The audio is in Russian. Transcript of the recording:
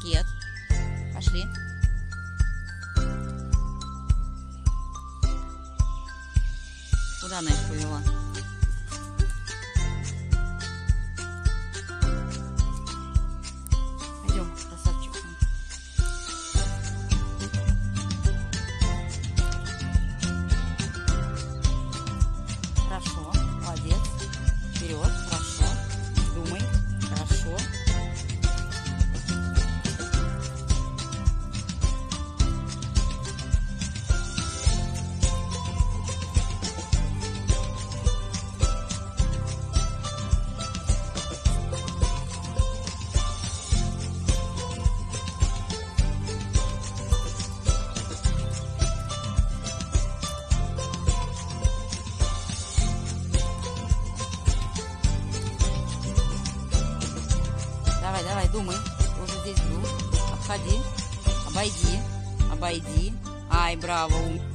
пакет. Пошли. Куда она их повела? Пойдем, красавчик. Хорошо, молодец. Вперед, хорошо. Думай, хорошо. Давай, давай, думай. Ты уже здесь был. Обходи. Обойди. Обойди. Ай, браво.